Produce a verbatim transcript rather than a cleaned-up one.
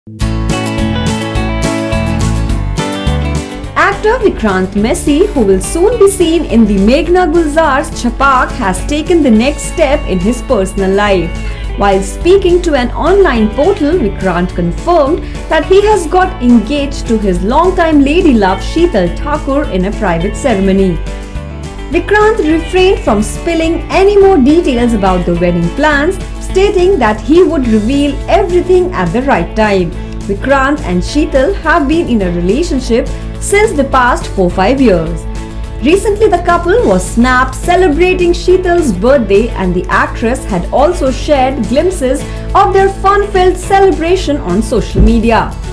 Actor Vikrant Massey, who will soon be seen in the Meghna Gulzar's Chhapaak, has taken the next step in his personal life. While speaking to an online portal, Vikrant confirmed that he has got engaged to his longtime lady love Sheetal Thakur in a private ceremony. Vikrant refrained from spilling any more details about the wedding plans, stating that he would reveal everything at the right time. Vikrant and Sheetal have been in a relationship since the past four to five years. Recently, the couple was snapped celebrating Sheetal's birthday, and the actress had also shared glimpses of their fun-filled celebration on social media.